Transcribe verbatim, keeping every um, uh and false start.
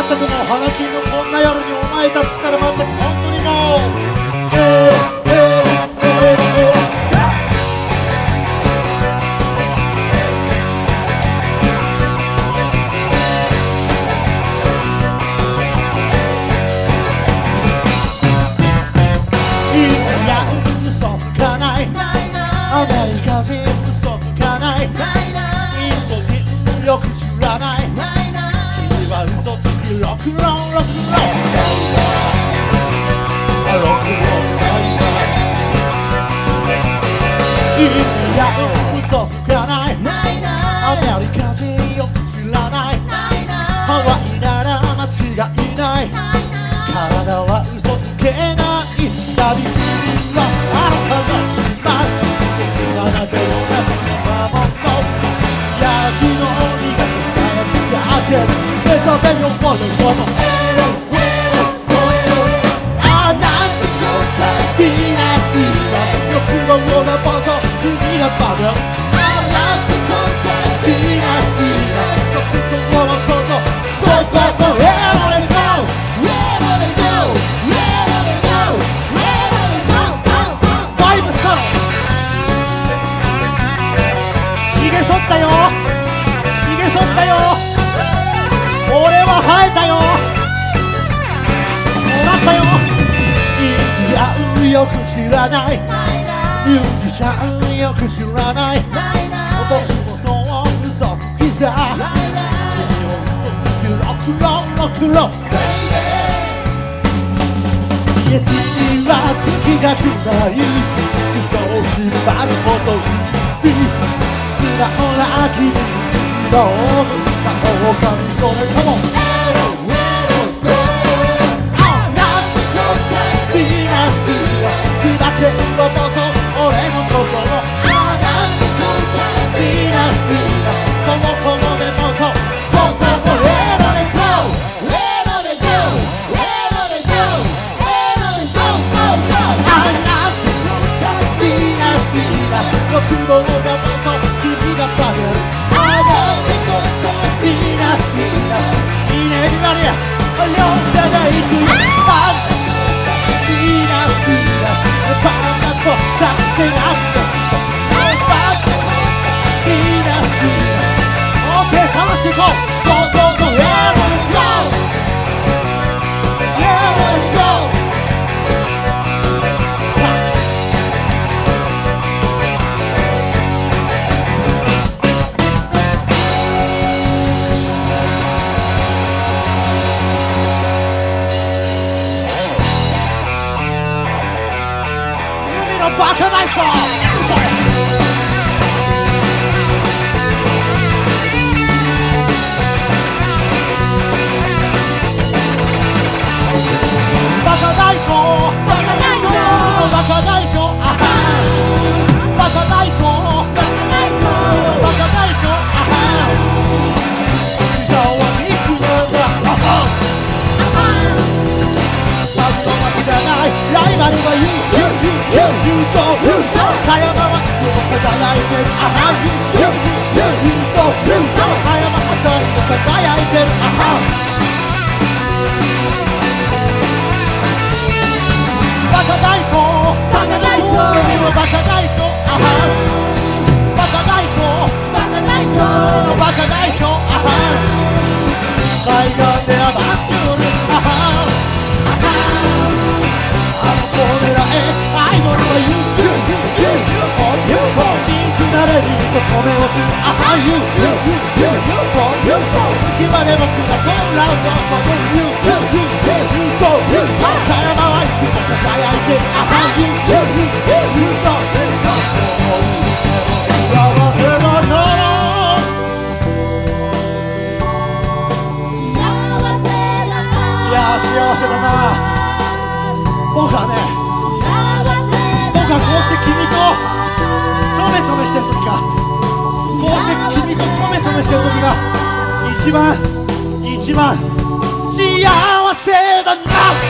全くもう花金のこんな夜にお前たちったら全く本当にもうえー、えー、えー、えーアメリカ人嘘つかないインド人よく知らない君は嘘つきロックンロールロックンロールロックンロールインディアン嘘つかないアメリカ人よく知らないハワイなら間違いない体は嘘つけない旅路はあるはずあなたの夏の魔物ヤギの苦ささやきが明ける目覚めよこのこのあなんて答えディナスティー欲のようなボト君がバブルあなんて答えディナスティー欲のようなボトそこのエロレゴエロレゴエロレゴエロレゴバイブスターひげ剃ったよひげ剃ったよ俺は生えたよなったよインディアンよく知らないミュージシャンよく知らない僕もそう嘘つきさ君を嘘つきロックローロックローイエティは月が来ない嘘を引っ張ることにほら君どうした狼それともあなんて答えディナスティー砕けるロボット俺の心あなんて答えディナスティーこのこの目元そこもエロレゴエロレゴエロレゴエロレゴあなんて答えディナスティー欲のロボット君がバグるあの手とディナスティーいいねエビマリア呼んでない君パンダディナスティーパンダと勝手なパンダディナスティーオーケー楽しくいこうゴーゴーゴーエロレゴエロレゴバカ大将バカ大将バカ大将バカ大将あはバカ大将バカ大将バカ大将あは膝は肉だあはバカの街じゃないライバルは言う言う言うさよならいつも輝いてるあは言う言う言う言うさよなら朝にも輝いてるあはバカ大将バカ大将君はバカ大将あはバカ大将バカ大将バカ大将あは海岸ではバックルあはあの子狙えアイドルは言う言う言う言う言うピンクなれると止めをするあは言う言う言う言う言う言う今で僕がそんな歌を言う言う言う言う言う言うさよならいつも輝いてあは言う言う言う言う幸せだないや幸せだな僕はね僕はこうして君とちょめちょめしてる時がこうして君とちょめちょめしてる時が一番一番幸せだな